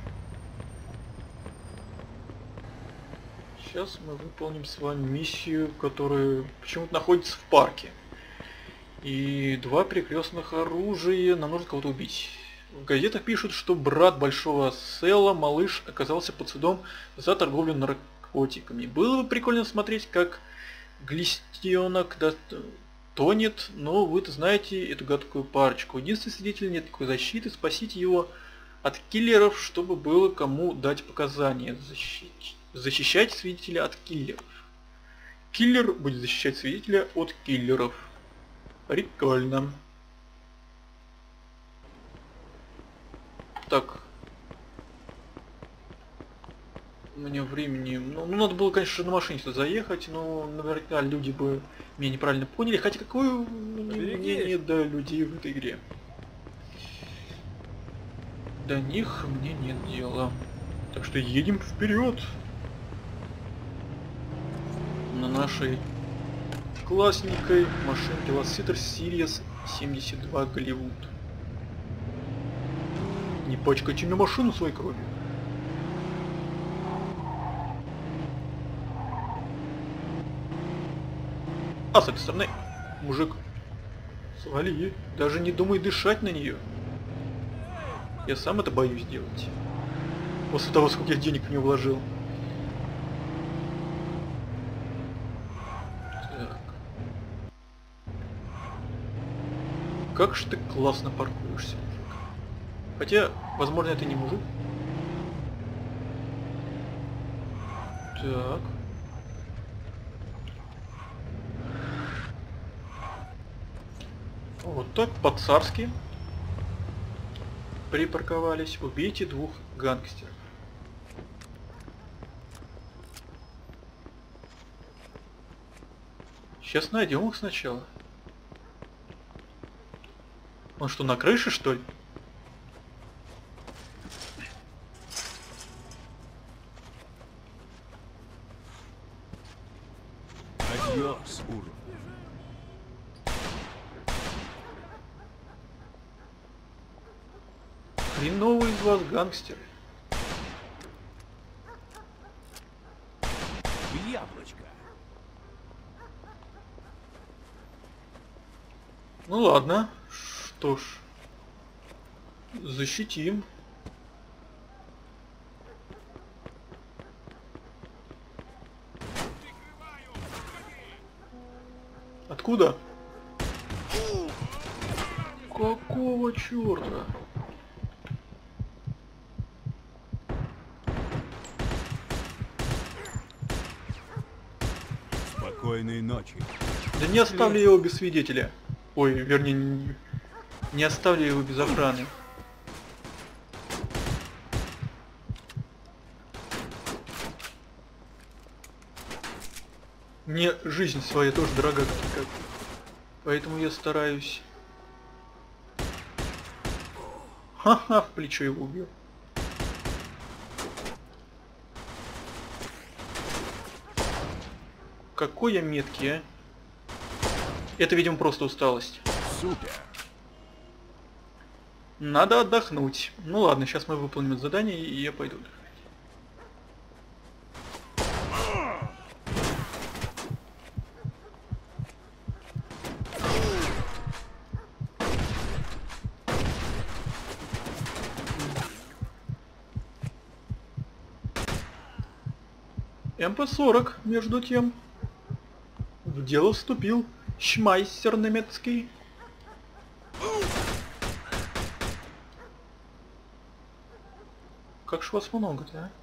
Сейчас мы выполним с вами миссию, которая почему-то находится в парке. И два перекрестных оружия, нам нужно кого-то убить. В газетах пишут, что брат большого Сэла, малыш, оказался под судом за торговлю наркотиками. Было бы прикольно смотреть, как глистенок да, тонет, но вы-то знаете эту гадкую парочку. Единственный свидетель, нет никакой защиты, спасите его от киллеров, чтобы было кому дать показания. Защищать, защищать свидетеля от киллеров. Киллер будет защищать свидетеля от киллеров. Прикольно. Так. У меня времени... Ну, ну надо было, конечно, на машине сюда заехать, но наверняка люди бы меня неправильно поняли. Хотя какое мнение до людей в этой игре? До них мне нет дела. Так что едем вперед. На нашей классненькой машинке Velociter Series семьдесят два Голливуд. Не пачкайте мне машину своей кровью. А с этой стороны, мужик, свали, даже не думай дышать на нее. Я сам это боюсь делать. После того, сколько я денег в нее вложил. Так. Как же ты классно паркуешься, мужик. Хотя, возможно, это не мужик. Так. Вот так по-царски припарковались. Убейте двух гангстеров. Сейчас найдем их сначала. Он что, на крыше, что ли? Адьос, урод. Хреновый из вас гангстеры. Яблочко. Ну ладно. Что ж. Защитим. Откуда? Какого черта? Спокойной ночи. Да не оставлю его без свидетеля. Ой, вернее, не, не оставлю его без охраны. Мне жизнь своя тоже дорога, как, поэтому я стараюсь. Ха-ха, в плечо его убил. Какой я меткий, а? Это, видимо, просто усталость. Супер. Надо отдохнуть. Ну ладно, сейчас мы выполним это задание, и я пойду. эм пэ сорок, между тем, в дело вступил шмайстер немецкий. Как ж вас много-то, а?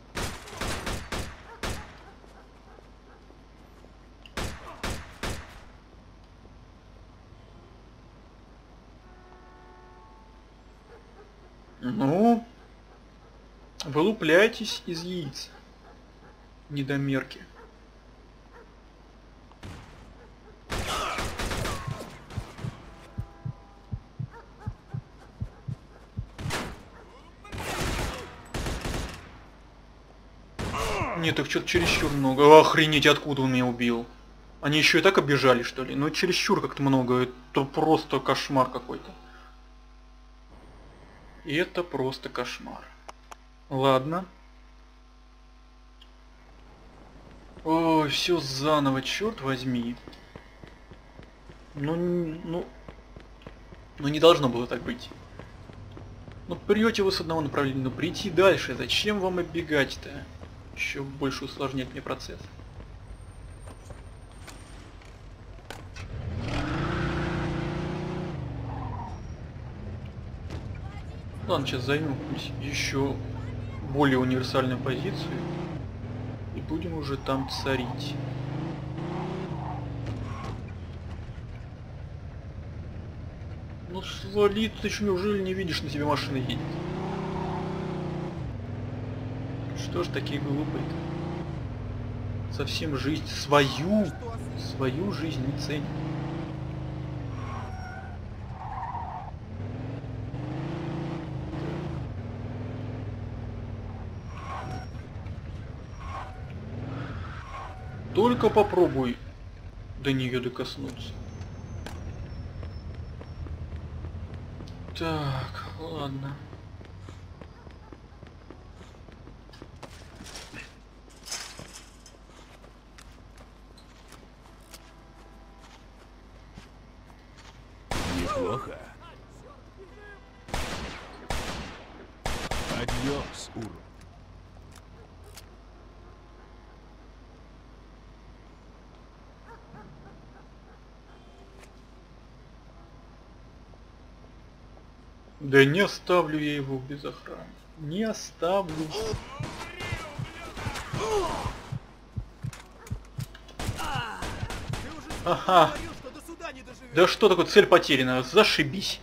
Ну, вылупляйтесь из яиц, недомерки. Нет, их что-то чересчур много. Охренеть, откуда он меня убил? Они еще и так оббежали, что ли? Ну чересчур как-то много. Это просто кошмар какой-то. И это просто кошмар. Ладно. Ой, все заново, черт возьми. Ну, ну, ну не должно было так быть. Ну прете вы с одного направления, но прийти дальше. Зачем вам оббегать-то? Еще больше усложнять мне процесс. Ладно, сейчас займем еще более универсальную позицию и будем уже там царить. Ну свали, ты что, неужели не видишь, на тебе машина едет? Что ж такие глупые-то? Совсем жизнь свою, свою жизнь не ценят. Только попробуй до нее докоснуться. Так, ладно. Неплохо. Адьос, урод. Да не оставлю я его без охраны. Не оставлю. Ага. Да что такое, цель потеряна, зашибись.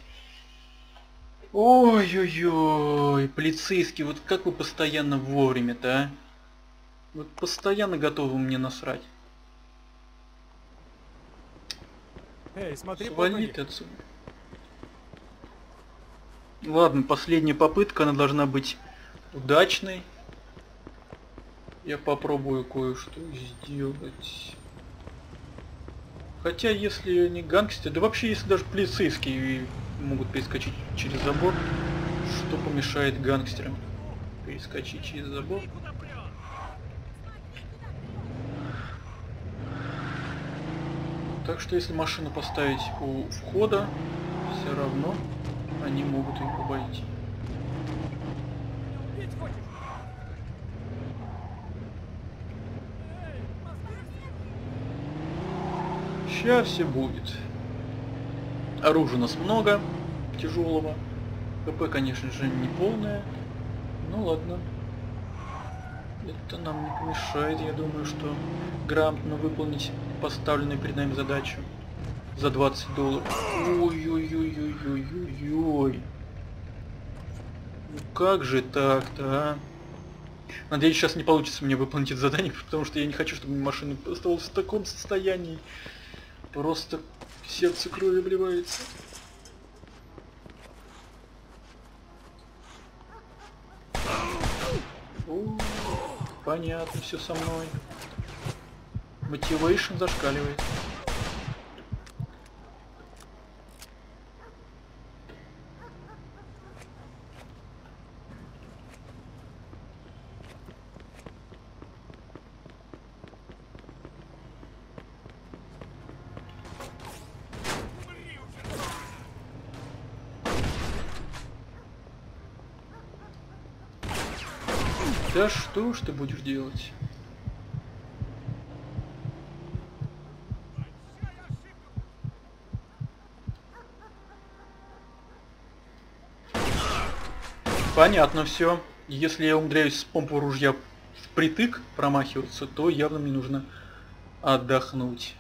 Ой-ой-ой, полицейский, вот как вы постоянно вовремя-то, а? Вот постоянно готовы мне насрать. Эй, смотри, Свали ты отсюда. Ладно, последняя попытка, она должна быть удачной. Я попробую кое-что сделать. Хотя, если не гангстеры, да вообще, если даже полицейские могут перескочить через забор, что помешает гангстерам перескочить через забор? Так что, если машину поставить у входа, все равно они могут их обойти. Сейчас все будет. Оружия у нас много, тяжелого. ХП, конечно же, не полное. Ну ладно. Это нам не помешает, я думаю, что грамотно выполнить поставленную перед нами задачу за двадцать долларов. Ой-ой-ой-ой-ой-ой-ой. Ну как же так-то, а? Надеюсь, сейчас не получится мне выполнить это задание, потому что я не хочу, чтобы машина оставалась в таком состоянии. Просто сердце крови обливается. О, понятно, все со мной. Мотивейшн зашкаливает. Да что ж ты будешь делать? Понятно все. Если я умудряюсь с помпы ружья впритык промахиваться, то явно мне нужно отдохнуть.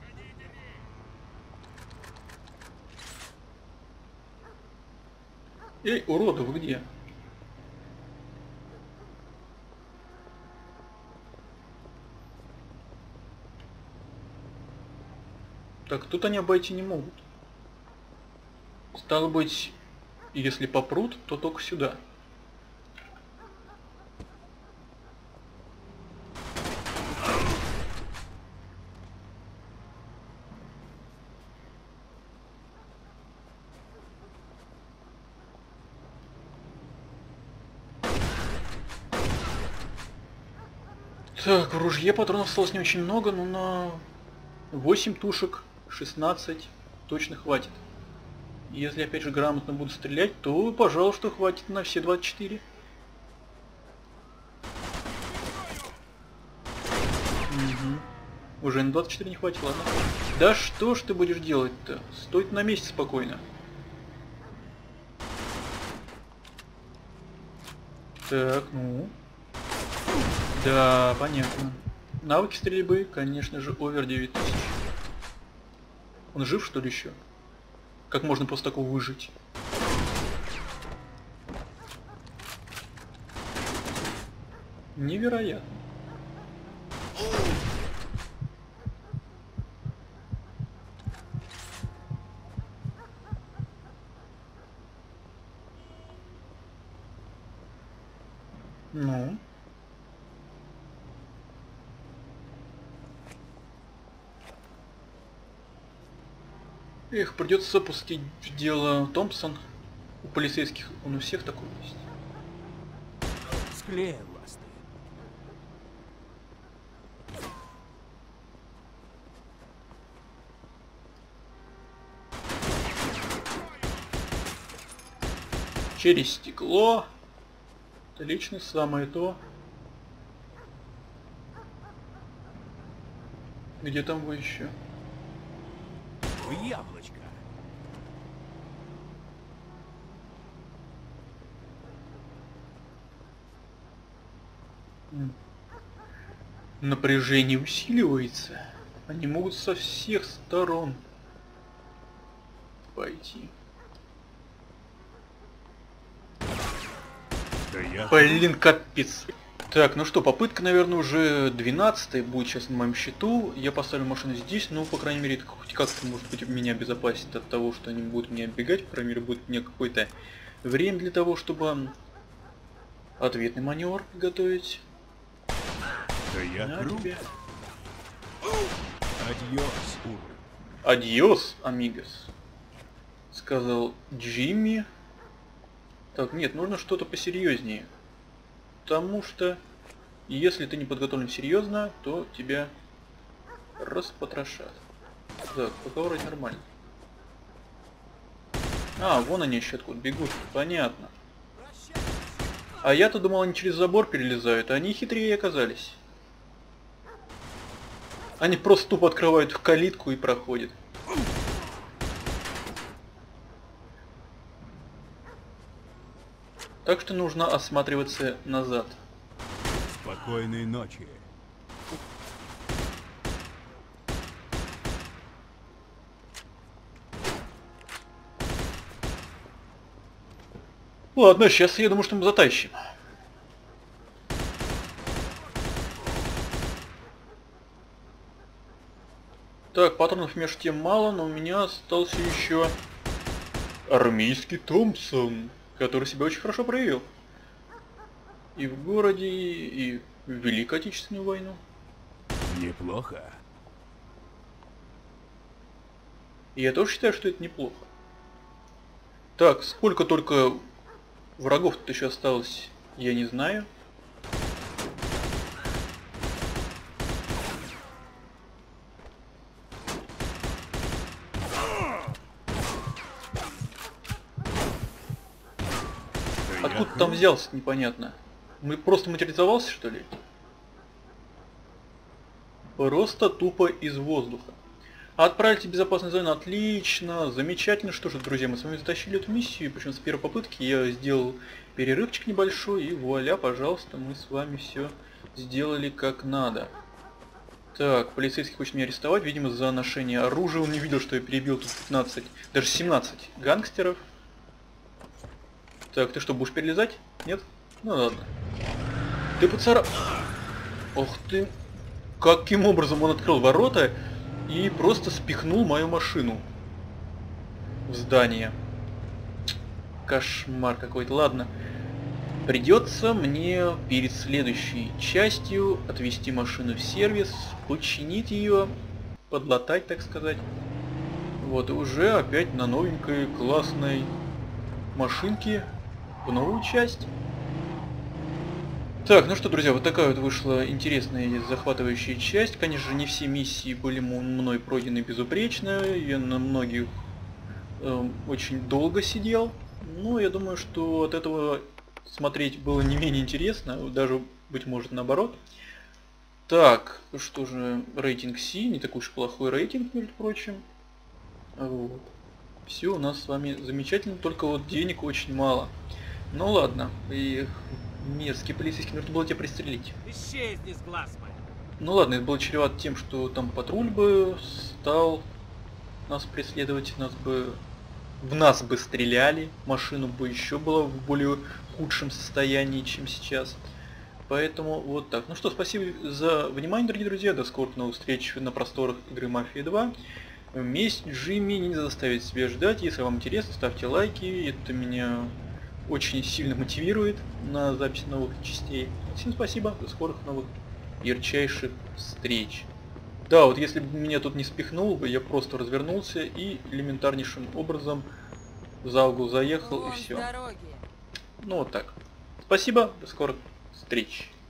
Эй, уроды, вы где? Так, тут они обойти не могут. Стало быть, если попрут, то только сюда. Так, в ружье патронов осталось не очень много, но на восемь тушек, шестнадцать точно хватит. Если опять же грамотно буду стрелять, то, пожалуйста, хватит на все двадцать четыре. Угу. Уже на двадцать четыре не хватит, ладно. Да что ж ты будешь делать-то? Стой на месте спокойно. Так, ну. Да, понятно. Навыки стрельбы, конечно же, овер девять тысяч. Он жив, что ли, еще? Как можно после такого выжить? Невероятно. Ну. Эх, придется запустить дело Томпсон. У полицейских он у всех такой есть. Склеил вас ты. Через стекло. Отлично, самое то. Где там вы еще? В яблочко. Напряжение усиливается. Они могут со всех сторон пойти. Да я... Блин, капец. Так, ну что, попытка, наверное, уже двенадцатая будет сейчас на моем счету. Я поставлю машину здесь, ну, по крайней мере, это хоть как-то, может быть, меня обезопасит от того, что они будут меня оббегать. По крайней мере, будет мне какое-то время для того, чтобы ответный маневр готовить. Да я На крут. тебе. Адьос, Ур. Адьос, амигос, сказал Джимми. Так, нет, нужно что-то посерьезнее. Потому что если ты не подготовлен серьезно, то тебя распотрошат. Так, пока вроде нормально. А, вон они еще откуда бегут, понятно. А я-то думал, они через забор перелезают, а они хитрее оказались. Они просто тупо открывают в калитку и проходят. Так что нужно осматриваться назад. Спокойной ночи. Ладно, сейчас я думаю, что мы затащим. Так, патронов между тем мало, но у меня остался еще армейский Томпсон, который себя очень хорошо проявил. И в городе, и в Великую Отечественную войну. Неплохо. И я тоже считаю, что это неплохо. Так, сколько только врагов тут еще осталось, я не знаю. Откуда ты там взялся, непонятно. Мы просто материализовался, что ли? Просто тупо из воздуха. Отправить в безопасную зону, отлично, замечательно. Что же, друзья, мы с вами затащили эту миссию, причем с первой попытки я сделал перерывчик небольшой, и вуаля, пожалуйста, мы с вами все сделали как надо. Так, полицейский хочет меня арестовать, видимо, за ношение оружия. Он не видел, что я перебил тут пятнадцать, даже семнадцать гангстеров. Так, ты что, будешь перелезать? Нет? Ну ладно. Ты поцарап... Ох ты... Каким образом он открыл ворота и просто спихнул мою машину в здание. Кошмар какой-то. Ладно. Придется мне перед следующей частью отвезти машину в сервис, починить ее, подлатать, так сказать. Вот, и уже опять на новенькой классной машинке в новую часть. Так, ну что, друзья, вот такая вот вышла интересная и захватывающая часть. Конечно же, не все миссии были мной пройдены безупречно. Я на многих э, очень долго сидел. Но я думаю, что от этого смотреть было не менее интересно. Даже, быть может, наоборот. Так, что же, рейтинг С, не такой уж плохой рейтинг, между прочим. Вот. Все у нас с вами замечательно, только вот денег очень мало. Ну ладно, и Мерзкий полицейский, нужно было тебя пристрелить. Исчезни с глаз моих. Ну ладно, это было чревато тем, что там патруль бы стал нас преследовать, нас бы... В нас бы стреляли, машину бы еще была в более худшем состоянии, чем сейчас. Поэтому вот так. Ну что, спасибо за внимание, дорогие друзья. До скорых новых встреч на просторах игры Мафия два. Месть Джимми не заставит себя ждать. Если вам интересно, ставьте лайки. Это меня очень сильно мотивирует на запись новых частей. Всем спасибо. До скорых новых ярчайших встреч. Да, вот если бы меня тут не спихнул бы, я просто развернулся и элементарнейшим образом за угол заехал и все. Ну вот так. Спасибо, до скорых встреч.